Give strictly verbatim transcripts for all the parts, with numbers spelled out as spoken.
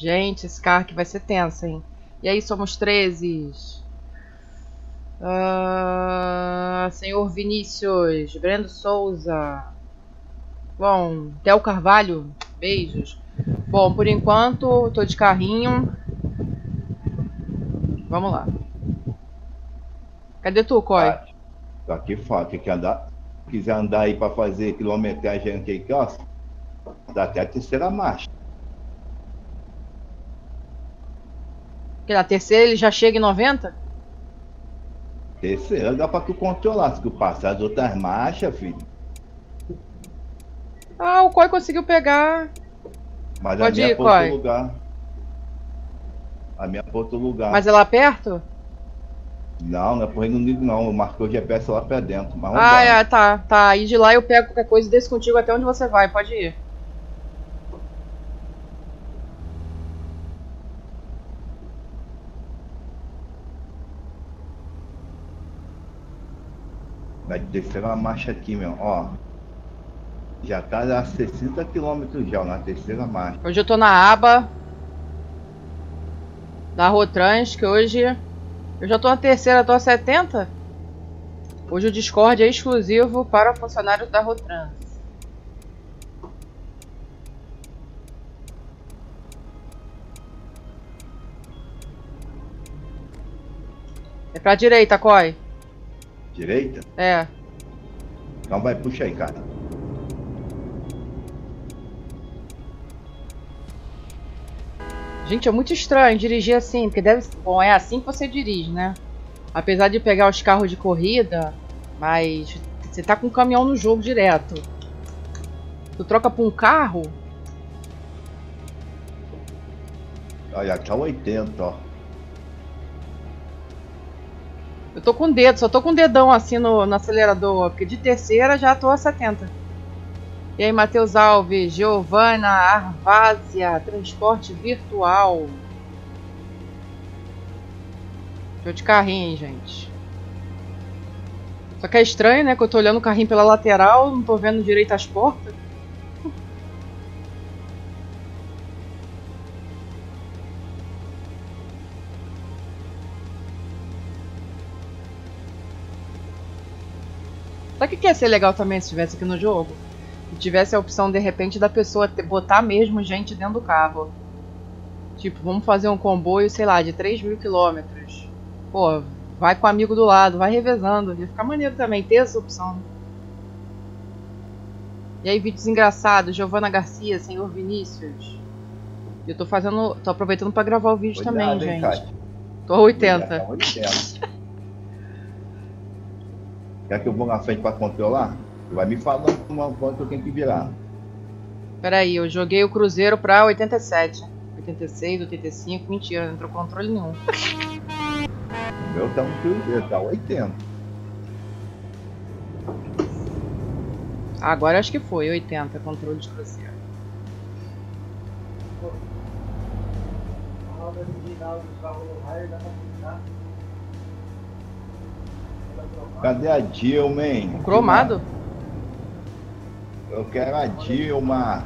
Gente, esse carro aqui vai ser tenso, hein? E aí, somos treze. Uh, senhor Vinícius, Brendo Souza. Bom, Theo Carvalho, beijos. Bom, por enquanto, tô de carrinho. Vamos lá. Cadê tu, Coy? Ah, tô aqui fora, que quer andar, quiser andar aí para fazer quilometragem aqui, ó, dá até a terceira marcha. Porque na terceira ele já chega em noventa? Terceira dá para tu controlar, se tu passar as outras marchas, filho. Ah, o Coy conseguiu pegar. Mas a Pode minha é ir, para outro Coy. lugar. A minha é para outro lugar. Mas é lá perto? Não, não é pro Reino Unido, não. Eu marquei o G P S lá pra dentro. Mas vamos Ah, embora. é, tá, tá. Aí de lá eu pego qualquer coisa e desço contigo até onde você vai. Pode ir. Vai descer uma marcha aqui, meu. Ó. Já tá a sessenta quilômetros já, na terceira marcha. Hoje eu tô na aba da Rotrans, que hoje eu já tô na terceira, tô a setenta. Hoje o Discord é exclusivo para funcionários da Rotrans. É pra direita, Coy. Direita? É. Então vai, puxa aí, cara. Gente, é muito estranho dirigir assim, porque deve... Bom, é assim que você dirige, né? Apesar de pegar os carros de corrida, mas você tá com um caminhão no jogo direto. Tu troca pra um carro... Olha, tá oitenta, ó. Eu tô com o dedo, só tô com o dedão assim no, no acelerador, porque de terceira já tô a setenta. E aí, Matheus Alves, Giovana Arvásia, transporte virtual. Tô de carrinho, hein, gente. Só que é estranho, né, que eu tô olhando o carrinho pela lateral, não tô vendo direito as portas. Sabe o que ia ser legal também se tivesse aqui no jogo? Se tivesse a opção, de repente, da pessoa ter, botar mesmo gente dentro do carro. Tipo, vamos fazer um comboio, sei lá, de três mil quilômetros. Pô, vai com o amigo do lado, vai revezando. Ia ficar maneiro também ter essa opção. E aí, vídeos engraçados, Giovana Garcia, Senhor Vinícius. Eu tô fazendo, tô aproveitando pra gravar o vídeo Cuidado, também, hein, gente. Kátia? Tô a oitenta. Tá oitenta. Quer que eu vou na frente pra controlar? Tu vai me falando uma volta que eu tenho que virar. Pera aí, eu joguei o cruzeiro pra oitenta e sete. oitenta e seis, oitenta e cinco, mentira, não entrou controle nenhum. O meu tá no cruzeiro, tá oitenta. Agora acho que foi, oitenta, controle de cruzeiro. Cadê a Dilma, hein? Cromado? Eu quero a Dilma.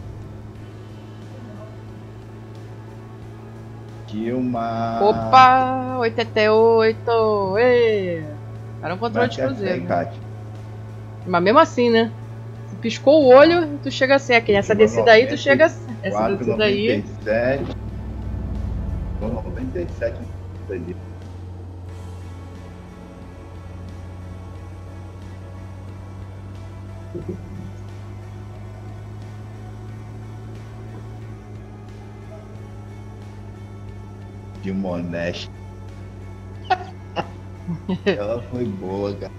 Dilma. Opa, oitenta e oito. Ê! Era um controle de cruzeiro. Né? Mas mesmo assim, né? Se piscou o olho, tu chega assim. Aqui, nessa descida aí, tu chega assim. Essa descida aí. noventa e sete. noventa e sete. De Moneste. Ela foi boa, cara.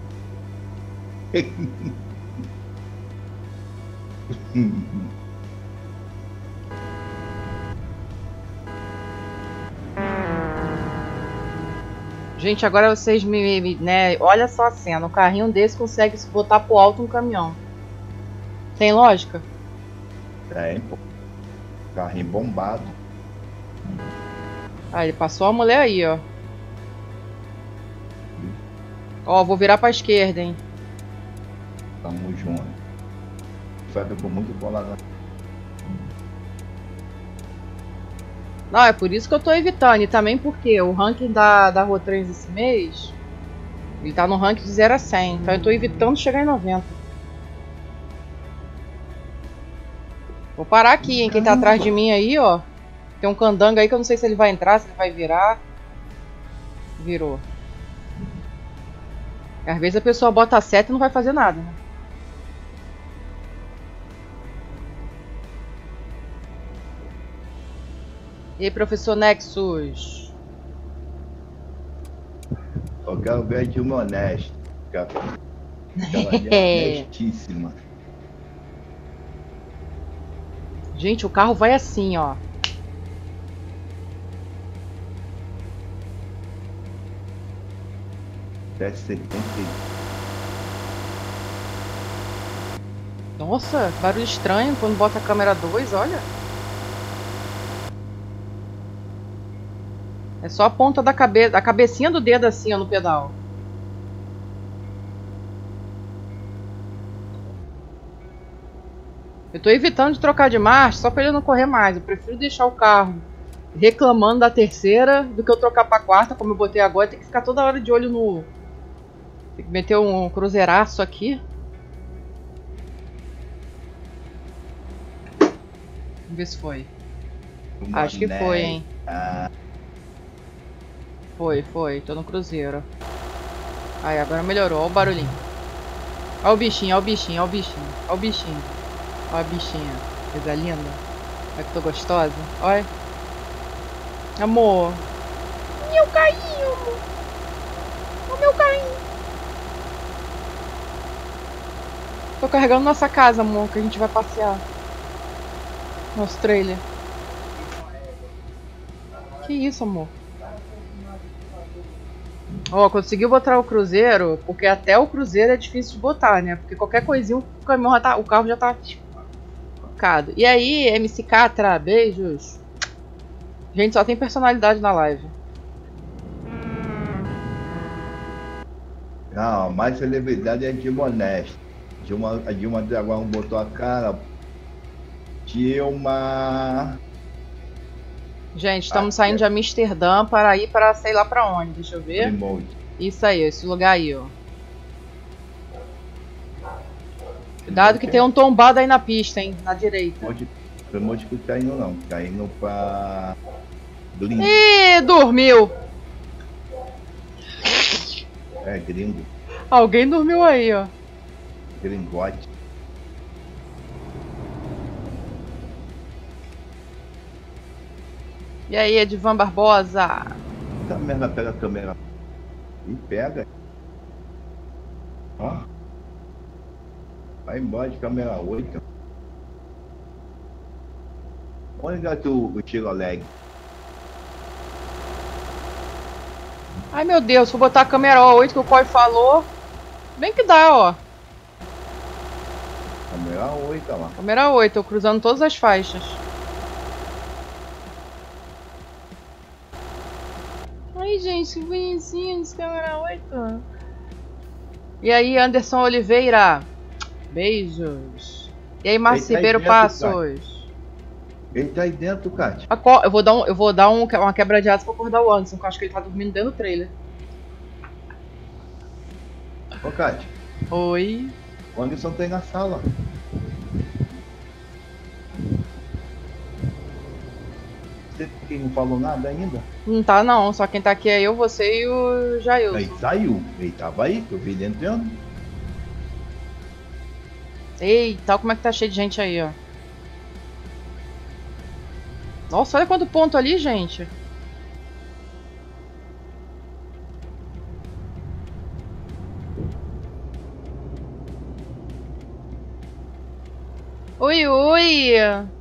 Gente, agora vocês me, né? Olha só a cena. Um carrinho desse consegue botar pro alto um caminhão. Tem lógica? Tem, pô. Carrinho bombado. Ah, ele passou a mulher aí, ó. Ó, vou virar pra esquerda, hein. Tamo junto. Foi com muito bolada. Não, é por isso que eu tô evitando. E também porque o ranking da, da Rotrans esse mês, ele tá no ranking de zero a cem. Então eu tô evitando chegar em noventa. Vou parar aqui, hein? Quem tá atrás de mim aí, ó. Tem um candango aí que eu não sei se ele vai entrar, se ele vai virar. Virou. Às vezes a pessoa bota a seta e não vai fazer nada, né? E aí, professor Nexus? Eu quero ver de uma honesta. Aquela honestíssima. Gente, o carro vai assim, ó. Deve ser sempre. Nossa, barulho estranho quando bota a câmera dois, olha. É só a ponta da cabeça, a cabecinha do dedo assim, ó, no pedal. Eu tô evitando de trocar de marcha só pra ele não correr mais. Eu prefiro deixar o carro reclamando da terceira do que eu trocar pra quarta, como eu botei agora. Tem que ficar toda hora de olho no... Tem que meter um cruzeiraço aqui. Vamos ver se foi. Uma Acho que foi, hein. Ah. Foi, foi. Tô no cruzeiro. Aí, agora melhorou. Olha o barulhinho. Olha o bichinho, olha o bichinho, olha o bichinho. Olha o bichinho. Olha a bichinha. Coisa linda. Olha que tô gostosa. Olha. Amor. Meu carrinho, amor. Olha o meu carrinho. Tô carregando nossa casa, amor, que a gente vai passear. Nosso trailer. Que isso, amor? Ó, conseguiu botar o cruzeiro, porque até o cruzeiro é difícil de botar, né? Porque qualquer coisinha o caminhão já tá, o carro já tá focado. E aí, M C Catra, beijos. Gente, só tem personalidade na live. Não, mais celebridade é Dilma Honesta. Dilma, a Dilma Dragão botou a cara. Dilma. Gente, estamos Ah, saindo é. de Amsterdã para ir para sei lá pra onde. Deixa eu ver. Remote. Isso aí, esse lugar aí, ó. Cuidado que tem um tombado aí na pista, hein? Na direita. Remote que tá indo não. Tá indo pra. Gringo. Ih, dormiu. É, gringo. Alguém dormiu aí, ó. Gringote. E aí, Edivan Barbosa? Essa merda pega a câmera. E pega. Ó. Vai embora de câmera oito. Onde é que o, o tiro lag? Ai, meu Deus, vou botar a câmera oito que o Coy falou. Bem que dá, ó. Câmera oito, ó lá. Câmera oito, eu cruzando todas as faixas. Ai, gente, que bonitinho de câmera oito. E aí, Anderson Oliveira? Beijos. E aí, Márcio Ele tá aí Ribeiro dentro, Passos? Ele tá aí dentro, Kátia. Aco- Eu vou dar, um, eu vou dar um, uma quebra de asa pra acordar o Anderson, que eu acho que ele tá dormindo dentro do trailer. Ô, Kátia, Oi. o Anderson tá aí na sala. Você que não falou nada ainda? Não tá não, só quem tá aqui é eu, você e o Jailson. Ele saiu. Ele tava aí, que eu vi ele entrando. Eita, como é que tá cheio de gente aí, ó. Nossa, olha quanto ponto ali, gente. Oi, oi.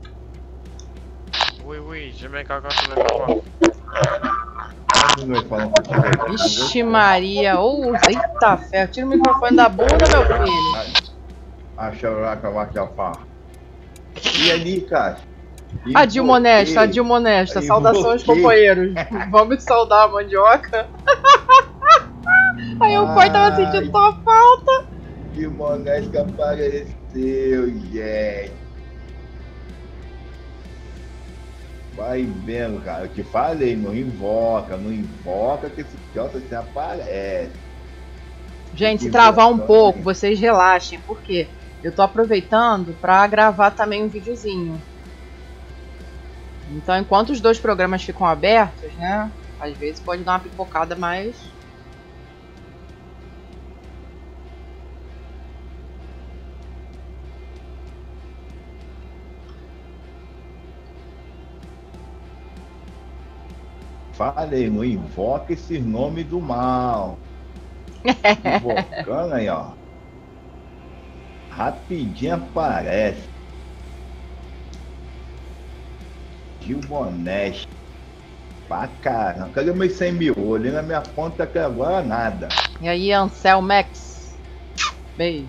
Oui, oui, je me cago sur le capot. Quando nós falamos que eu tive aqui, Vixe Maria. Ô, eita fé. Tira o microfone da bunda, meu filho. a characa vai capar. E ali, Kátia? E A Dilma honesta, a você? Dilma honesta. E Saudações, você? companheiros. Vamos saudar a mandioca. Aí o Coy tava Ai. sentindo tua falta. Dilma honesta apareceu, gente. Vai vendo, cara. Eu te falei, não invoca, não invoca que esse idiota se aparece. Gente, se travar um pouco, vocês relaxem, porque eu tô aproveitando pra gravar também um videozinho. Então, enquanto os dois programas ficam abertos, né? Às vezes pode dar uma pipocada, mas... Falei, não invoca esse nome do mal. Invocando aí, ó. Rapidinho aparece. Gil Boneste. Pra caramba. Cadê meus cem mil? Olhei na minha conta que agora nada. E aí, Ansel Max. Beijo.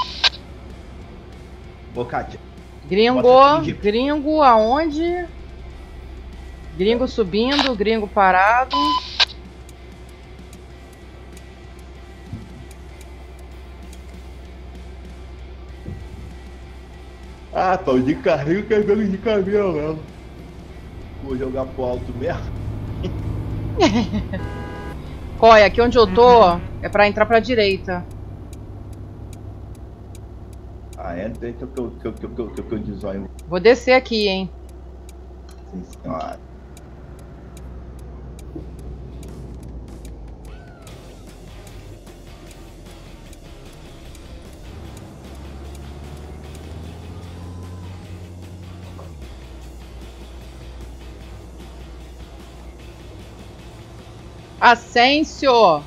Bocate. Gringo, gringo aonde? Gringo subindo, gringo parado. Ah, tô de carrinho cagando de caminhão mesmo. Vou jogar pro alto mesmo. Corre, aqui onde eu tô é pra entrar pra direita. Ah, entra, entra que eu, que eu, que eu, que eu, que eu, que eu desenho. Vou descer aqui, hein. Sim, senhora. Ascencio!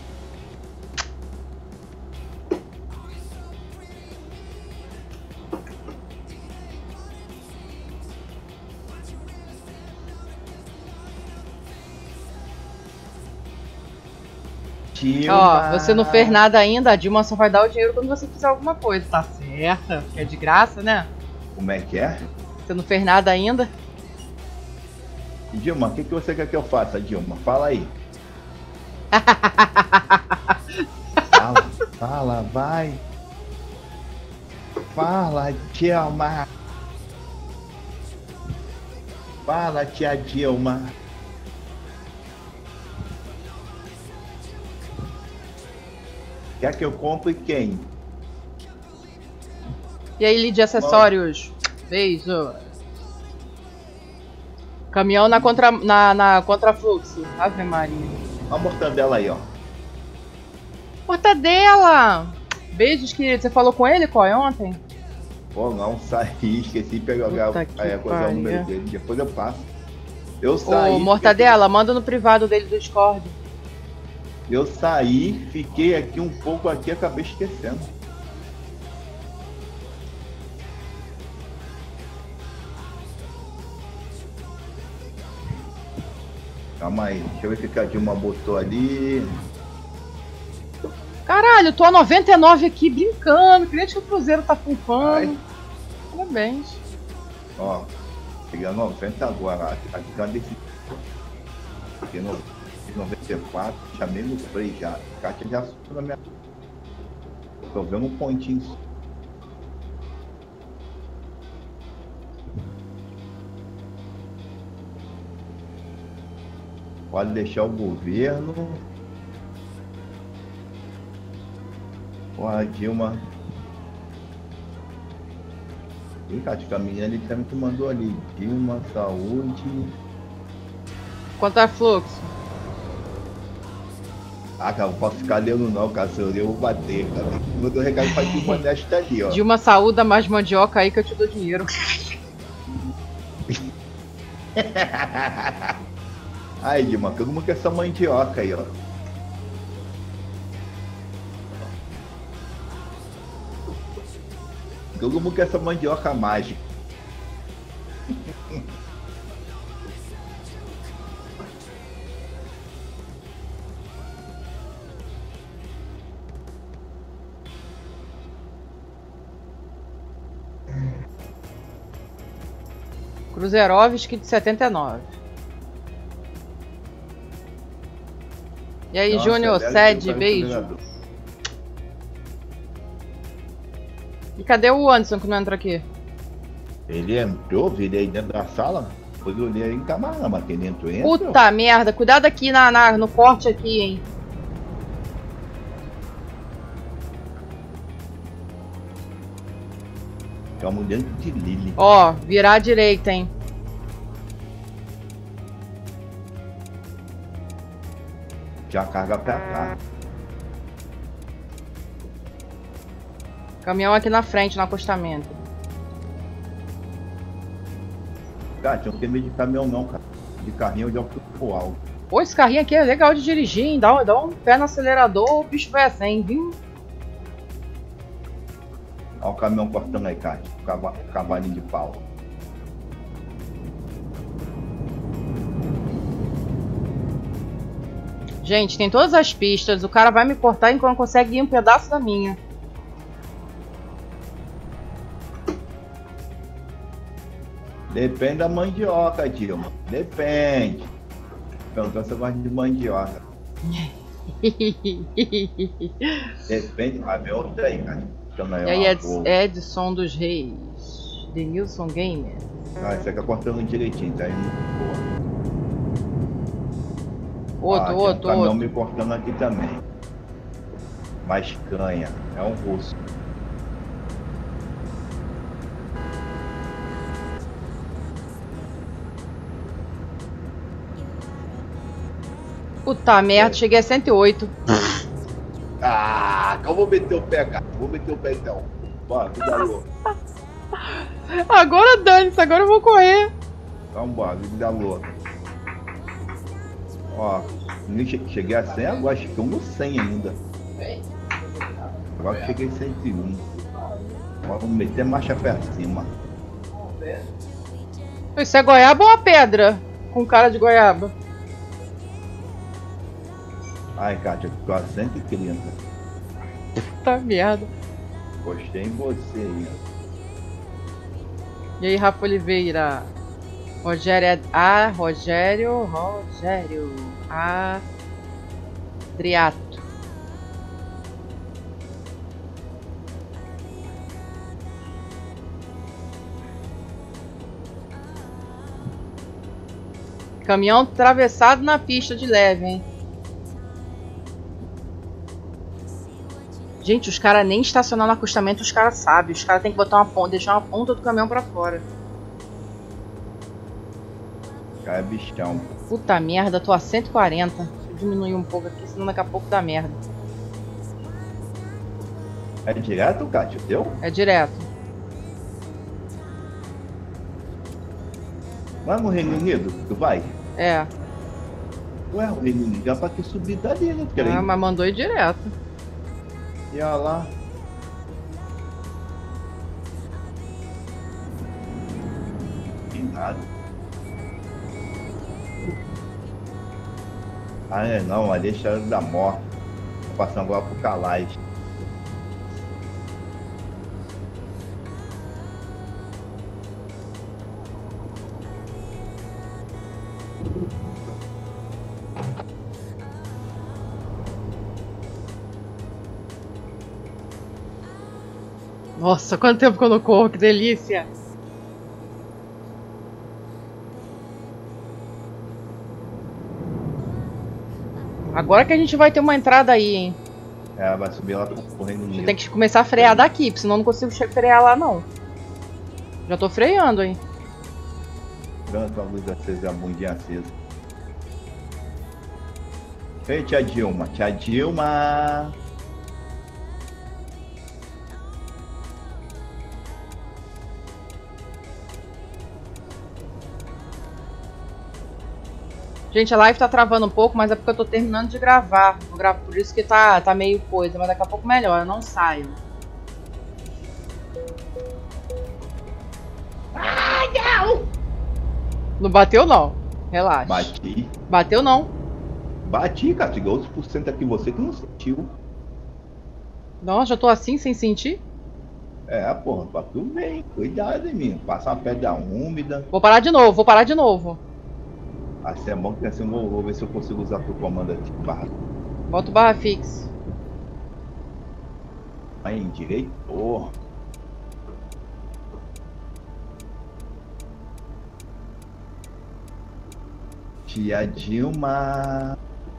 Ó, você não fez nada ainda, a Dilma só vai dar o dinheiro quando você fizer alguma coisa, tá certo? É de graça, né? Como é que é? Você não fez nada ainda? Dilma, o que, que você quer que eu faça, Dilma? Fala aí. Fala, fala, vai. Fala, Dilma. Fala, tia Dilma. Quer que eu compre quem? E aí, Lídia Acessórios? Beijo. Caminhão na, contra, na, na contrafluxo. Ave Maria. Olha a mortadela aí, ó. Mortadela! Beijos, querido. Você falou com ele, qual é, ontem? Pô, não, saí, esqueci de pegar a coisa o número dele. Depois eu passo. Eu saí. Ô, Mortadela, manda no privado dele do Discord. Eu saí, fiquei aqui um pouco aqui, acabei esquecendo. Calma aí, deixa eu ver o que a Dilma botou ali. Caralho, eu tô a noventa e nove aqui brincando. Cliente que o Cruzeiro tá pulpando. Parabéns. Ó, cheguei a noventa agora. Aqui tá desse. Aqui no noventa e quatro, chamei no play já. Kátia já subiu na minha. Tô vendo um pontinho. Pode deixar o governo. Ó, a Dilma. E Kátia, a menina ali também que mandou ali. Dilma, saúde. Quanto é fluxo? Ah, cara, não posso ficar lendo não, cara. Se eu ler, eu vou bater, cara. Mandou um recado pra Dilma Nesta ali, ó. Dilma, saúda mais mandioca aí que eu te dou dinheiro. Aí, Dilma, todo mundo quer essa mandioca aí, ó. Todo mundo quer essa mandioca mágica. Cruzeirovski de setenta e nove. E aí, Júnior, sede, beijo. E cadê o Anderson que não entra aqui? Ele entrou, virei dentro da sala. Depois eu olhei aí em Camarama, quem dentro entra. Puta merda, cuidado aqui na, na, no corte aqui, hein. Ficamos dentro de Lily. Ó, virar à direita, hein. Já carga pra cá. Caminhão aqui na frente, no acostamento. Cara, tinha não tem medo de caminhão não, cara. De carrinho eu já fui pro alto. Pô, esse carrinho aqui é legal de dirigir, hein? Dá, dá um pé no acelerador, o bicho vai a cem, viu? Olha o caminhão cortando aí, cara. Cava, cavalinho de pau. Gente, tem todas as pistas. O cara vai me cortar enquanto consegue ir um pedaço da minha. Depende da mandioca, Dilma. Depende. Perguntou se eu gosto de mandioca. Depende. Vai ver outra aí, cara. E aí, Ed, Edson dos Reis. Denilson Gamer. Ah, isso aqui é cortando direitinho, tá indo boa. Outro, ah, outro, tem um caminhão outro. me cortando aqui também. Mas canha. É um russo. Puta merda, cheguei a cento e oito. Ah, eu vou meter o pé, cara. Vou meter o pé então. Bora, cuidado. Agora dane-se, agora eu vou correr. Então bora, vida louca. Ó, cheguei a cem, agora estou no cem ainda. Agora cheguei a cento e um. Vamos meter marcha pra cima. Isso é goiaba ou uma pedra? Com cara de goiaba. Ai, Kátia, ficou a cento e trinta. Puta merda. Gostei em você aí. E aí, Rafa Oliveira? Rogério é... Ah, Rogério, Rogério. Adriato. Caminhão atravessado na pista de leve, hein? Gente, os caras nem estacionar no acostamento, os caras sabem. Os caras tem que botar uma ponta, deixar uma ponta do caminhão pra fora. Cara, é bichão. Puta merda, tô a cento e quarenta. Deixa eu diminuir um pouco aqui, senão daqui a pouco dá merda. É direto, Kátia, teu? É direto. Vai no Reino Unido? Tu vai? É. Ué, o Reino Unido é pra ter subido dali, né? Porque Ah, mas mandou ir direto. E olha lá. Que nada. Ah, é não, ali é Estrada da Morte. Tô passando agora pro Calais. Nossa, quanto tempo que eu não corro, que delícia! Agora que a gente vai ter uma entrada aí, hein? É, vai subir lá pro Reino Unido. Tem que começar a frear daqui, porque senão eu não consigo frear lá, não. Já tô freando, hein? Tanto a luz acesa, a bundinha acesa. Ei, tia Dilma, tia Dilma. Gente, a live tá travando um pouco, mas é porque eu tô terminando de gravar. Eu gravo por isso que tá, tá meio coisa, mas daqui a pouco melhor, eu não saio. Ah, não! Não bateu não, relaxa. Bati. Bateu não. Bati, cara. Chegou outros por cento aqui, você que não sentiu. Nossa, já tô assim sem sentir? É, porra, pra tu bem. Cuidado em mim. Passar uma pedra úmida. Vou parar de novo, vou parar de novo. Assim é bom que assim eu vou, vou ver se eu consigo usar teu comando aqui. Barra. Bota o barra fixe. Aí, direito. Porra. Tia Dilma.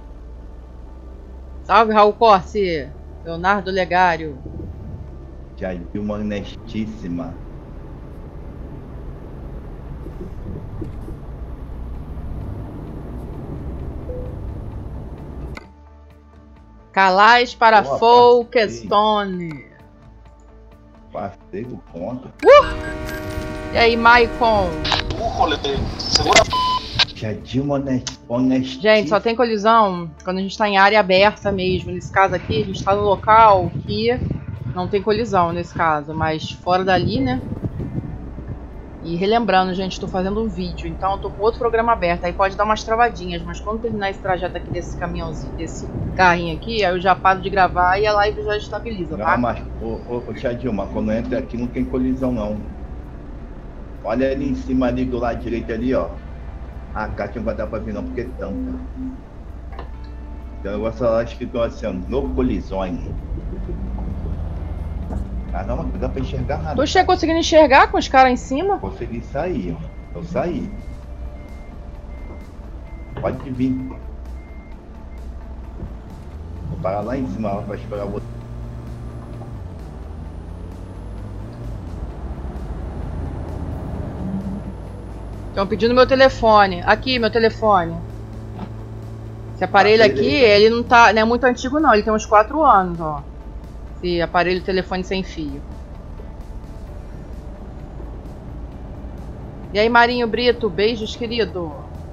Salve, Raul Corsi. Leonardo Legário. Tia Dilma honestíssima. Calais para Boa, Folkestone. Passei do ponto. Uh! E aí, Maicon? Tia Dilma honestíssima. Gente, só tem colisão quando a gente tá em área aberta mesmo. Nesse caso aqui, a gente tá no local que não tem colisão nesse caso. Mas fora dali, né? E relembrando, gente, tô fazendo um vídeo. Então eu tô com outro programa aberto. Aí pode dar umas travadinhas. Mas quando terminar esse trajeto aqui desse caminhãozinho, desse carrinho aqui, aí eu já paro de gravar e a live já estabiliza, tá? Não, mas, ô, ô, ô, Tia Dilma, quando entra aqui não tem colisão, não. Olha ali em cima, ali do lado direito ali, ó. A Kátia não vai dar pra ver não, porque é tampa. Então eu vou falar escrito assim, ó, no colisões. Caramba, não dá pra enxergar nada. Tu chega conseguindo enxergar com os caras em cima? Consegui sair, ó. Eu saí. Pode vir. Vou parar lá em cima pra esperar você. Estão pedindo meu telefone. Aqui, meu telefone. Esse aparelho Ah, aqui, beleza. ele não tá, não é muito antigo não. Ele tem uns quatro anos, ó. Esse aparelho telefone sem fio. E aí, Marinho Brito, beijos, querido.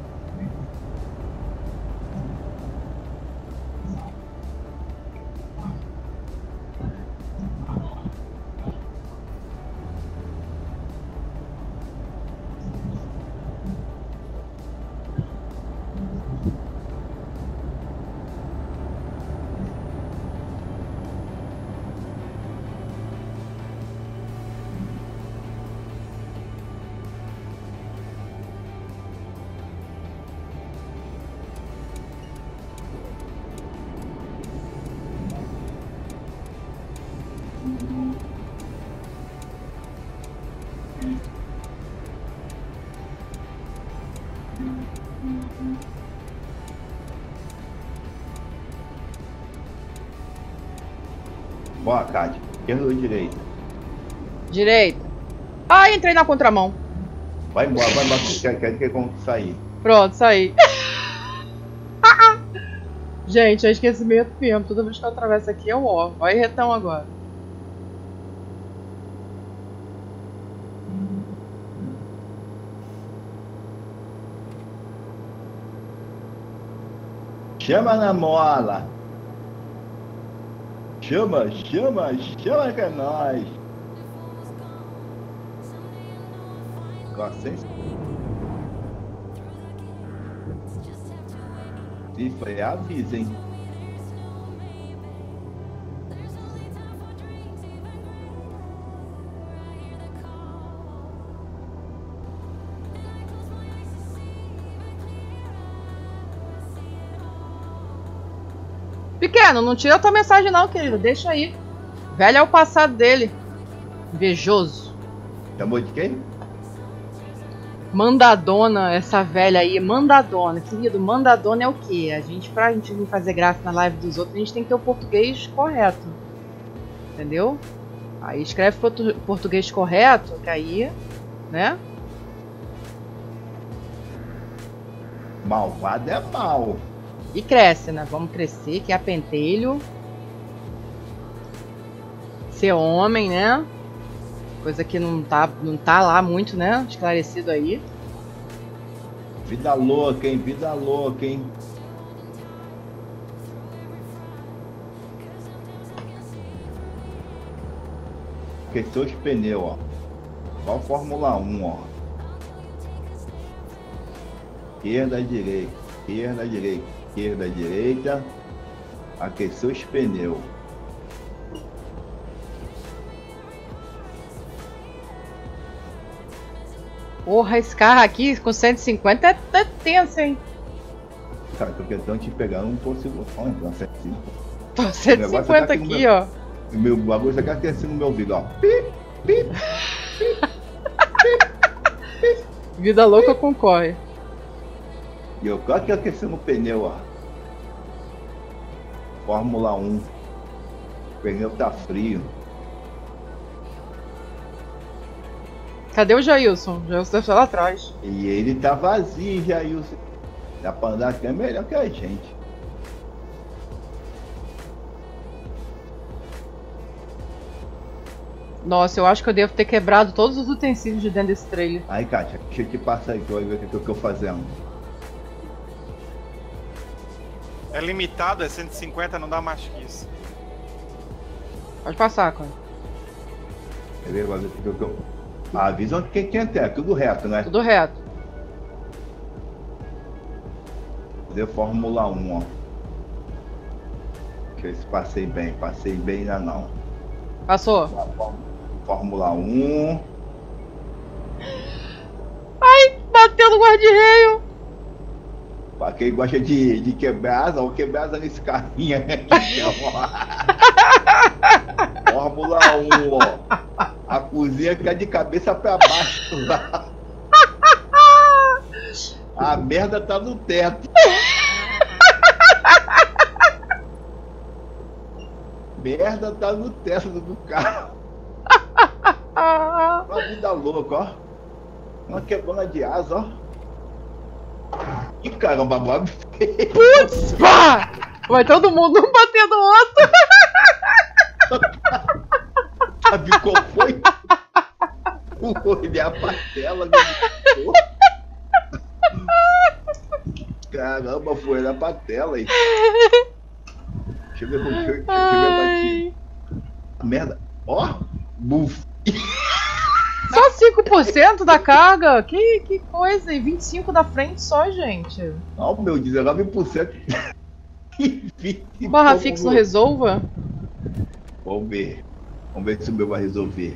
Boa, Kátia. Esquerda ou direita? Direita. Ah, entrei na contramão. Vai embora, vai embora. Quer, quer que como sair? Pronto, saí. Gente, é esquecimento mesmo. Toda vez que eu atravesso aqui é o ó. Vai retão agora. Chama na mola. Chama, chama, chama que é nóis. Vocês? Se foi, avisa, hein? Pequeno, não tira a tua mensagem não, querido. Deixa aí. Velho é o passado dele. Invejoso. Chamou de quem? Mandadona, essa velha aí. Mandadona. Querido, mandadona é o quê? A gente, pra gente vir fazer graça na live dos outros, a gente tem que ter o português correto. Entendeu? Aí escreve portu português correto, que aí, né? Malvado é mal. E cresce, né? Vamos crescer, que é pentelho. Ser homem, né? Coisa que não tá, não tá lá muito, né? Esclarecido aí. Vida louca, hein? Vida louca, hein? Aqueceu os pneus, ó. Igual Fórmula um, ó. Esquerda, direita. Esquerda, direita. Esquerda, direita. Aqueceu os pneus. Porra, esse carro aqui com cento e cinquenta é, é tenso, hein? Cara, tô querendo te pegar, não consigo. Olha, então, cento e cinquenta. Tô cento e cinquenta tá aqui, aqui meu, ó. O meu bagulho já quer assim no meu ouvido, ó. Pip, pip, Vida louca concorre. E eu quero que aquecendo o pneu, ó. Fórmula um. O pneu tá frio. Cadê o Jailson? O Jailson deve estar lá atrás. E ele tá vazio, Jailson. Dá pra andar até melhor que a gente. Nossa, eu acho que eu devo ter quebrado todos os utensílios de dentro desse trailer. Aí, Kátia, deixa eu te passar aí, que eu vou ver o que eu tô fazendo. É limitado, é cento e cinquenta, não dá mais que isso. Pode passar, cara. Quer ver? Vai ver o que eu... Avisa onde quem tem até, tudo reto, né? Tudo reto. Fazer Fórmula um, ó. Deixa eu ver se passei bem. Passei bem ainda não. Passou. Fórmula um. Ai, bateu no guarda-reio. Pra quem gosta de, de quebrar asa, vou quebrar asa nesse carrinho aqui. Fórmula um, ó. A cozinha fica de cabeça pra baixo lá. A merda tá no teto. Merda tá no teto do carro. Uma vida louca, ó. Uma quebrona de asa, ó. Ih, caramba, Bob. Putz, pá! Vai todo mundo um bater no outro. Sabe qual foi? Olhar pra tela. Caramba, foi olhar pra tela aí. Deixa eu ver, deixa eu, deixa eu ver Ai. a merda. Ó, buf. Só cinco por cento da carga? Que, que coisa, e vinte e cinco por cento da frente só, gente. Ó, meu, dezenove por cento. Barra fix não resolva? Vamos ver. Vamos ver se o meu vai resolver.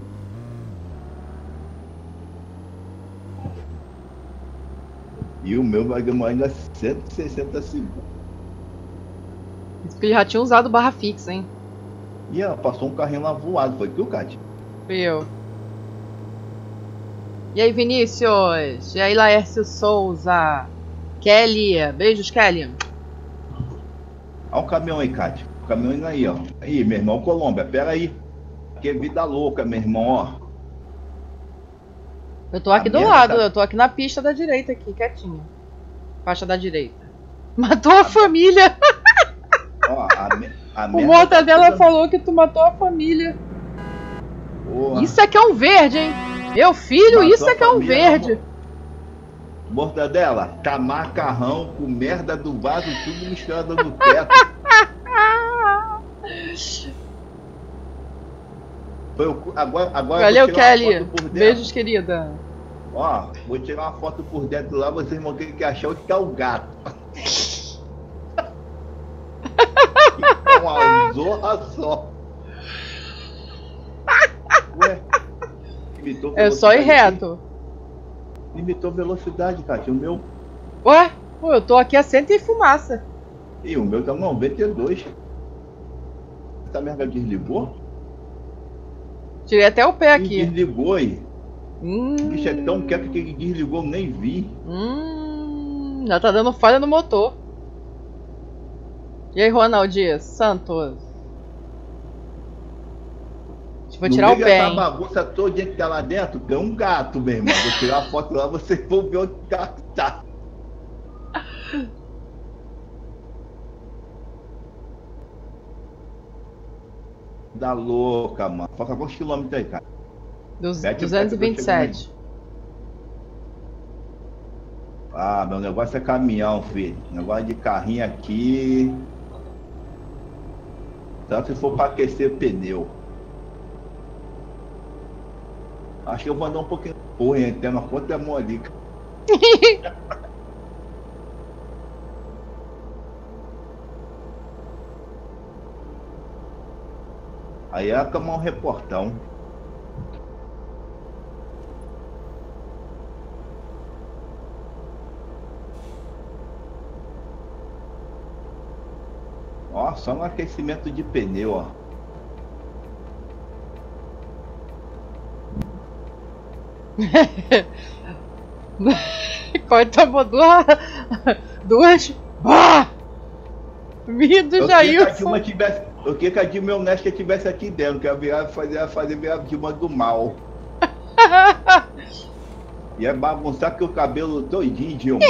E o meu vai demorar ainda cento e sessenta segundos. Porque ele já tinha usado barra fixa, hein? E ó, passou um carrinho lá voado. Foi tu, Kátia? Fui eu. E aí, Vinícius? E aí, Laércio Souza? Kelly? Beijos, Kelly. Olha o caminhão aí, Kátia. O caminhão indo aí, ó. Aí, meu irmão Colômbia, pera aí. Que é vida louca, meu irmão, ó. Eu tô aqui A do merda lado, tá- eu tô aqui na pista da direita, aqui, quietinho. Faixa da direita. Matou a família! Ó, a, me- a O merda Mortadela tá falou que tu matou a família. Porra. Isso aqui é um verde, hein? Meu filho, Matou isso a aqui é um família, verde. Mortadela, tá macarrão com merda do vaso, tudo misturado no teto. Foi o- agora, agora eu Valeu, vou tirar uma Kelly. foto por dentro. Beijos, querida. Ó, vou tirar uma foto por dentro lá, vocês vão ter que achar onde tá o gato. É uma zorra só. Ué, limitou É só ir velocidade reto. aqui. Limitou velocidade, Kátia. O meu. Ué? Pô, eu tô aqui a cento e fumaça. Ih, o meu tá noventa e dois. Essa merda desligou? Tirei até o pé Ih, aqui. desligou aí. Hum, O bicho é tão quieto que ele desligou, eu nem vi. hum, já tá dando falha no motor. E aí, Ronald Dias Santos? Vou No tirar o meio pé, dessa hein? bagunça toda que tá lá dentro, tem um gato, meu irmão. Vou tirar a foto lá, vocês vão ver onde o gato tá. Da louca, mano. Falta quantos quilômetros aí, cara? Dos- Mete o duzentos e vinte e sete. Ah, meu negócio é caminhão, filho. Negócio de carrinho aqui. Só se for pra aquecer pneu. Acho que eu vou andar um pouquinho. Porra, tem uma conta é mole. Aí é a cama um reportão. Ó, só no aquecimento de pneu, ó. Corey tomou duas. Duas. Ah! Vindo Eu já queria que a isso. Dilma tivesse. Eu queria que a Dilma honesta estivesse aqui dentro, que ia virar, fazer, fazer virar a Dilma do mal. Ia bagunçar com o cabelo todinho, Dilma.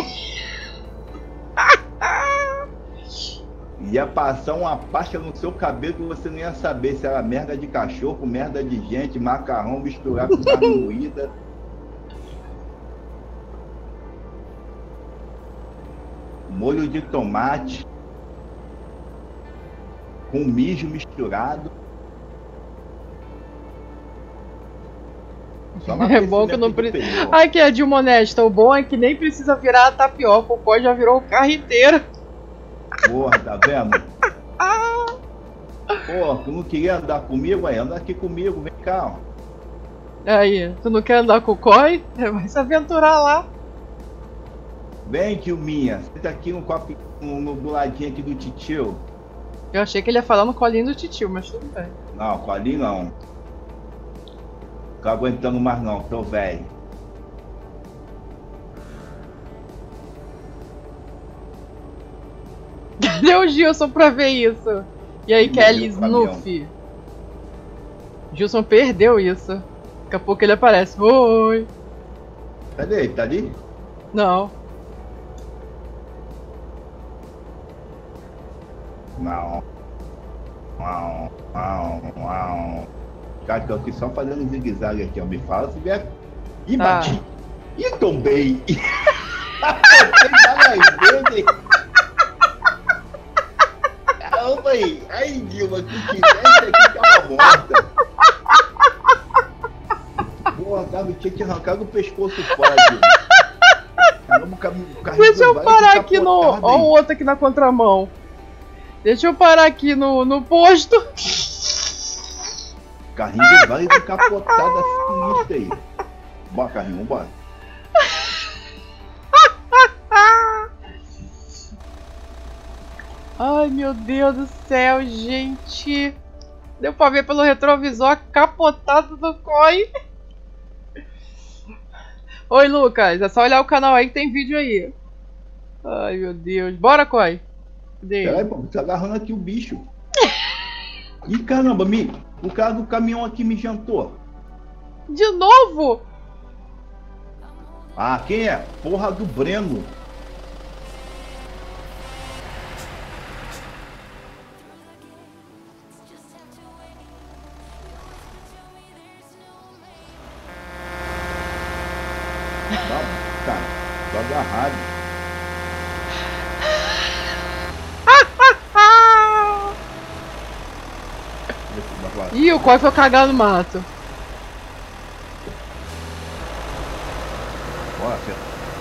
Ia passar uma pasta no seu cabelo que você não ia saber se era merda de cachorro, merda de gente, macarrão misturado com carne moída. Molho de tomate com mijo misturado. Só uma É bom que eu não piscina preciso. de pneu. Ai, que é a Dilma honesta. O bom é que nem precisa virar a tapioca. O pó já virou o carro inteiro. Porra, tá vendo? Porra, tu não queria andar comigo? Aí, anda aqui comigo, vem cá. Ó. Aí, tu não quer andar com o Coy? Vai se aventurar lá. Vem, Dilminha, senta aqui no copo, no, no, do ladinho aqui do titio. Eu achei que ele ia falar no colinho do titio, mas tudo bem. Não, colinho não. Tô aguentando mais não, tô velho. Cadê o Gilson pra ver isso? E aí, Ih, Kelly meu caminhão. Snoopy? Gilson perdeu isso. Daqui a pouco ele aparece. Oi. Cadê ele? Tá ali? Não. Não. Não, não, não. Cara, tô aqui só fazendo zigue-zague aqui, ó. Me fala se vier. Ih, Tá. bati. Ih, tombei. Apertei várias vezes. Caramba aí. Ai, Dilma, se tivesse aqui, tava morta. Porra, cara, eu tinha que arrancar do pescoço fora, Dilma. Caramba, o carrinho- o carrinho Deixa eu vai parar ficar aqui no. capotado, Ó, o hein? outro aqui na contramão. Deixa eu parar aqui no, no posto. Carrinho do Vale do capotada sinistra aí. Bora, carrinho, vambora. Ai, meu Deus do céu, gente. Deu pra ver pelo retrovisor a capotada do Coy. Oi, Lucas. É só olhar o canal aí que tem vídeo aí. Ai, meu Deus. Bora, Coy. Cadê? Peraí, pô, tá agarrando aqui o bicho. Ih, caramba, me... o cara do caminhão aqui me jantou. De novo? Ah, quem é? Porra do Breno. Tá, cara, tô agarrado. Ah! Vai lá. Ih, o Coy foi cagar no mato. Bora, Fê.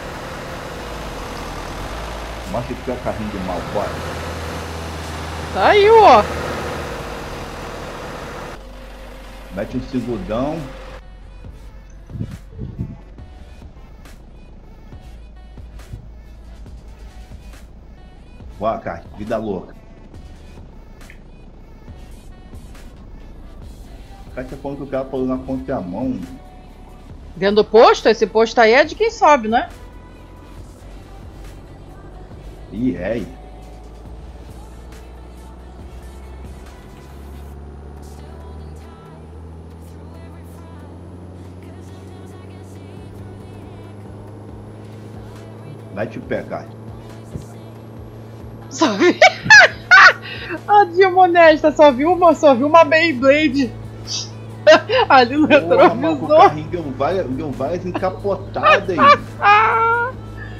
Mostra que tu é o carrinho do mal, bora. Tá aí, ó. Mete um segundão. Bora, cara, vida louca. O cara tá falando que o cara falou na contramão. Dentro do posto? Esse posto aí é de quem sobe, né? Ih, é. Mete o pé, cara. Só vi. A Dilma honesta, só viu uma, só viu uma Beyblade. Ali no Porra, mano, o retrovisor. carrinho deu várias, deu várias encapotadas aí. Ah!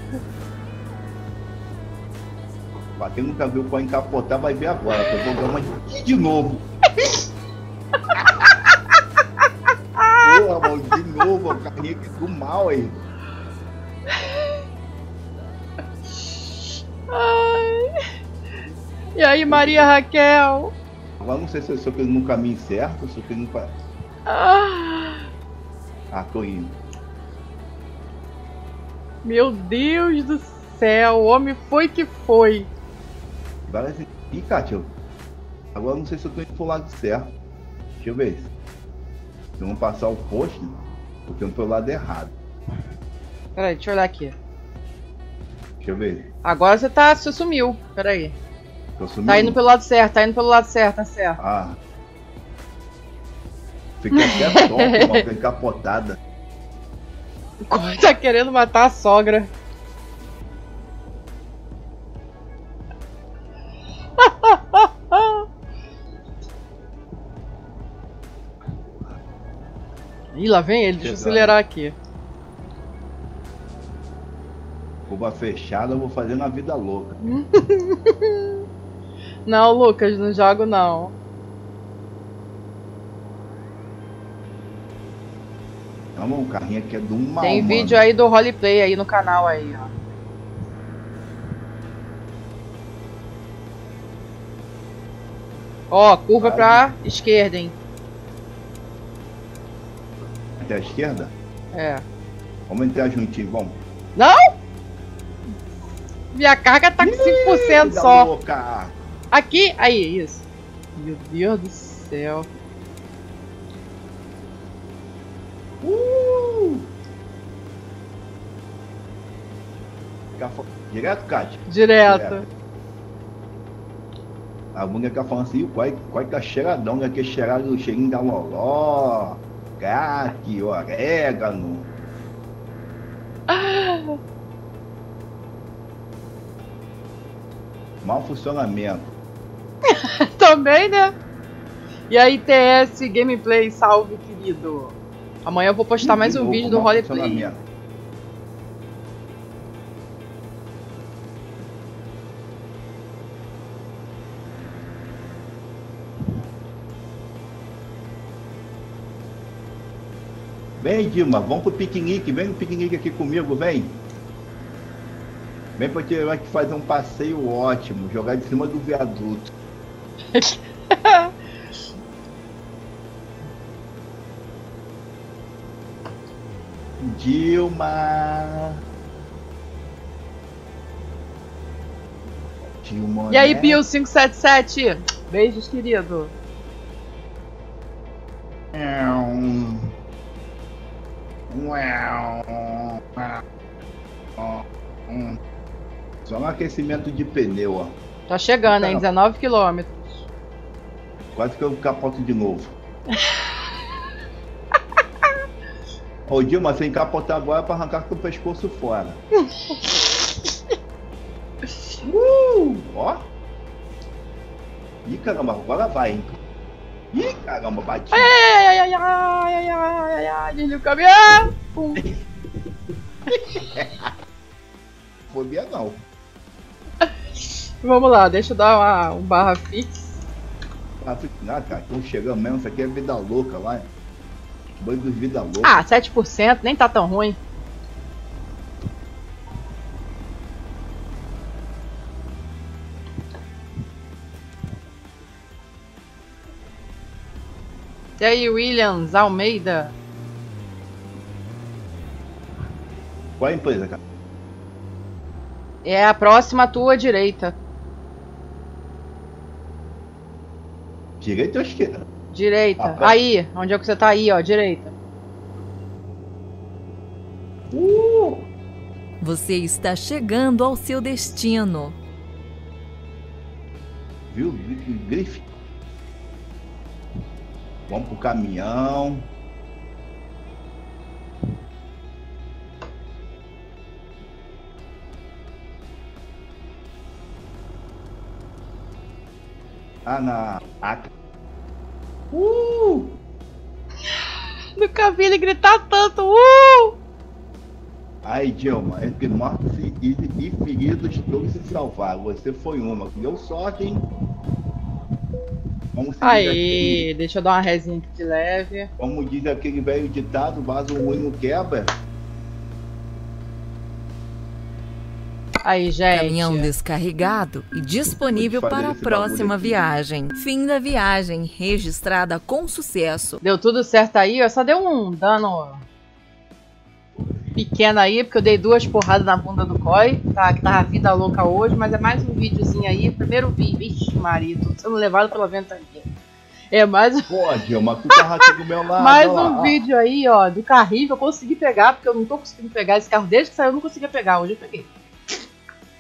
Pra quem nunca viu pra encapotar, vai ver agora. Eu vou dar uma de, de novo. Porra, mano, de novo, o carrinho aqui do mal aí. Ai. E aí, Maria Raquel? Agora não sei se eu sou no caminho certo, se eu tô indo pra... Ah, Ah, tô indo. meu Deus do céu, o homem foi que foi. Várias... Ih, Kátia, agora não sei se eu tô indo pro lado certo. Deixa eu ver. Se eu não passar o posto, eu tô indo pro lado errado. Peraí, deixa eu olhar aqui. Deixa eu ver. Agora você tá. Você sumiu. Pera aí. Tô sumindo. Tá indo pelo lado certo, tá indo pelo lado certo, tá certo. Ah. Fiquei até tonto, uma fiquei capotada. Tá querendo matar a sogra. Ih, lá vem ele, deixa eu acelerar aqui. Curva fechada, eu vou fazer na vida louca. Não, Lucas, não jogo não. Não, o carrinho aqui é do mal. Tem mano. vídeo aí do roleplay aí no canal aí, ó. Ó, curva Ai. pra esquerda, hein? Até a esquerda? É. Vamos entrar juntinho, vamos. Não! Minha carga tá com cinco por cento Vida só. louca. Aqui, aí, isso. Meu Deus do céu. Uh! Fica- Direto, Kátia? Direto. A bunda fica falando assim, qual qual tá cheiradão, né? Que cheirado do cheirinho da loló, crack, orégano. Ah, Mau funcionamento. também, né? E aí, T S Gameplay, salve, querido. Amanhã eu vou postar mais De um novo, vídeo do mau roleplay. funcionamento. Vem, Dilma, vamos pro piquenique, vem no piquenique aqui comigo, vem. Vem pra te vai te fazer um passeio ótimo, jogar de cima do viaduto. Dilma. Dilma. E aí, né? Bill cinco sete sete? Beijos, querido. Só um aquecimento de pneu, ó. Tá chegando, hein? dezenove quilômetros. Quase que eu capoto de novo. Ô Dilma, sem capotar agora pra arrancar com o pescoço fora. uh, ó. Ih, caramba, agora vai, hein? Ih, caramba, bati. Ai, ai, ai, ai, ai, ai, ai, ai, desliga o caminhão. Pum. Fobia não. Vamos lá, deixa eu dar uma, um barra fix. Ah, cara, estão chegando mesmo, isso aqui é vida louca lá. Banho dos vida louca. Ah, sete por cento, nem tá tão ruim. E aí, Williams Almeida? Qual é a empresa, cara? É a próxima à tua direita. Direita ou esquerda? Direita. Ah, aí, onde é que você tá aí, ó, direita. Uh! Você está chegando ao seu destino. Viu? Grife. Vamos pro caminhão. Ah, na... Ah, uh! Nunca vi ele gritar tanto. Uh! Aí, Dilma, entre mortos e, e, e feridos, todos se salvaram. Você foi uma. Deu sorte, hein? Vamos seguir Aí, aqui. deixa eu dar uma resinha aqui de leve. Como diz aquele velho ditado, vaso ruim não quebra. Aí, gente. Caminhão descarregado e disponível Vou te fazer para a esse próxima bagulho aqui. viagem. Fim da viagem, registrada com sucesso. Deu tudo certo aí, ó. Só deu um dano pequeno aí, porque eu dei duas porradas na bunda do Coy. Tá, que tava vida louca hoje, mas é mais um videozinho aí. Primeiro vídeo. Vixe, marido, tô sendo levado pela ventania. É mais um. Pô, Dilma, tu tá aqui do meu lado. Mais olha lá, um ó. vídeo aí, ó, do carrinho que eu consegui pegar, porque eu não tô conseguindo pegar esse carro desde que saiu, eu não conseguia pegar, hoje eu peguei.